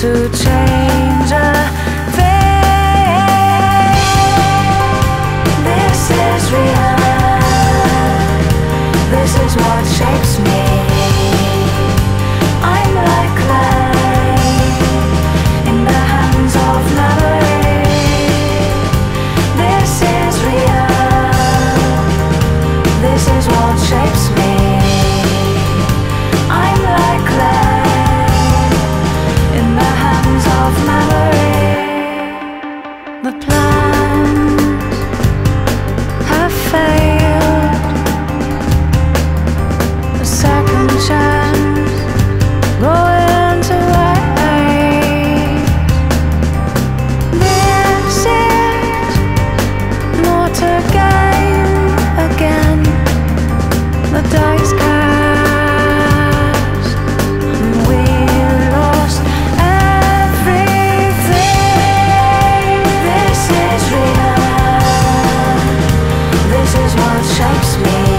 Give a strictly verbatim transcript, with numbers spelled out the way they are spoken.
to change a thing. This is real. This is what shapes me. I'm like clay in the hands of memory. This is real. This is what shapes me. I'm like clay in the hands of memory. The plans have failed. A second chance going to waste. This is more to gain again. The dice cast, and we lost everything. This is real. This is what shapes me.